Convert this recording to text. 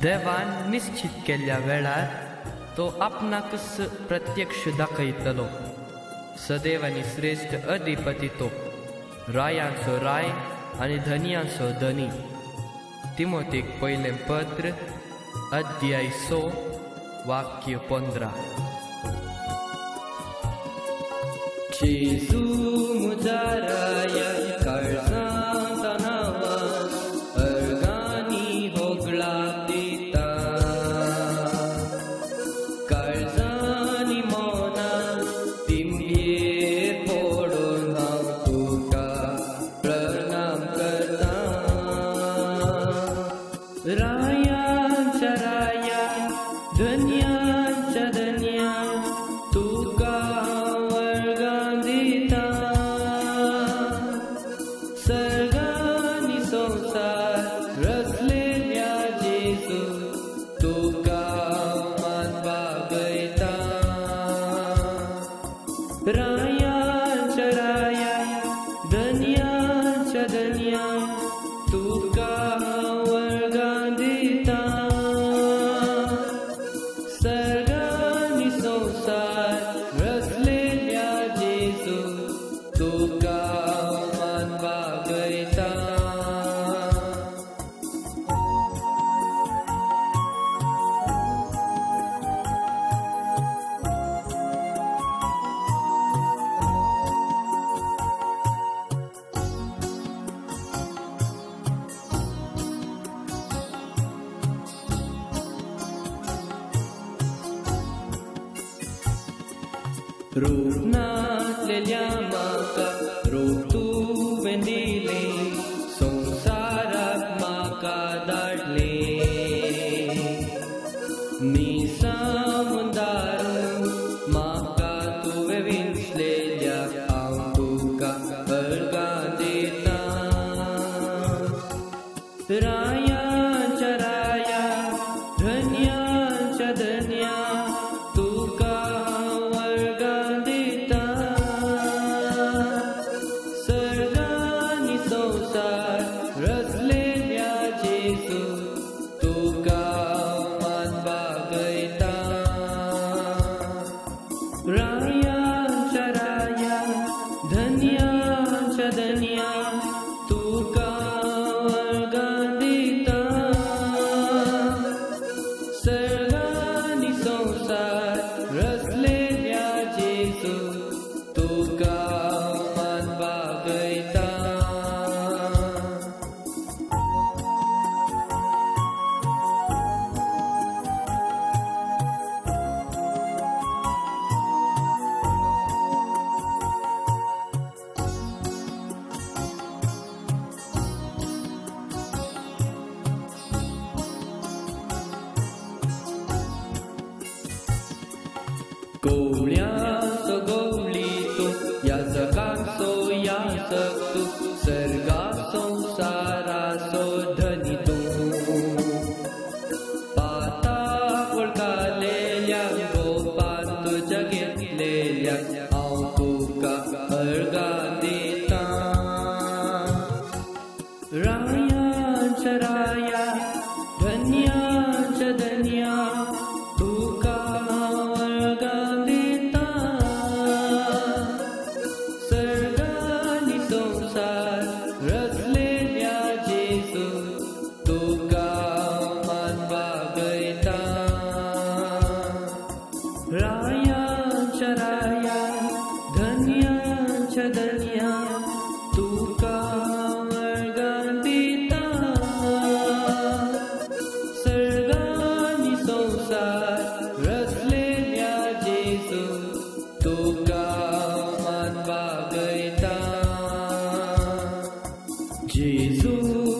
देवान निश्चित केल्ल्या वेळार तो आपणाकच प्रत्यक्ष दाखयतलो। सदैव आनी श्रेष्ठ अधिपती तो, रायांचो राय आनी धनियांचो धनी। तिमोथेक पयलें पत्र अध्याय 6 वाक्य 15। जेजू मुजा राया काळजां तणावान अर्गांनी होगळा दिता। काळजांनी मौनान तिंबेर पडोन हांव तुका प्रणाम करता। रायांच्या राया धन्यांच्या धन्या तुका वर्गां दिता। सर्गांनी संवसार रचलेल्या जेजू तुका मान बागयता। रायांच्या राया धन्यांच्या धन्या तुका वर्गां दिता। सर्गांनी संवसार रचलेल्या जेजू तुका मान बागयता। रूप नासलेल्या म्हाका रूप तुवें दिलें, संवसाराक म्हाका धाडलें। मिसांव दारून म्हाका तुवें विंचलेल्या हांव तुका अर्गां दिता। रायांच्या राया धन्यांच्या धन्या तुका वर्गां दिता। सर्गांनी संवसार रचलेल्या जेजू तुका मान बागयता। रायांच्या राया धन्यांच्या धन्या तुका वर्गां दिता। सर्गांनी संवसार रचलेल्या जेजू तुका मान बागयता। गवळ्याचो गवळी तूं, याजकाचो याजक तूं, सर्गा संवसाराचो धनी तूं। पाताळ वळखालेल्या गोपान तुज्या घेतलेल्या हांव तुका अर्गां दिता। रायांच्या राया धन्यांच्या धन्या तुका वर्गां दिता। सर्गांनी संवसार रचलेल्या जेजू तुका मान बागयता। रायांच्या राया धन्यांच्या धन्या तुका वर्गां दिता। सर्गांनी संवसार रचलेल्या जेजू तुका मान बागयता। जेजू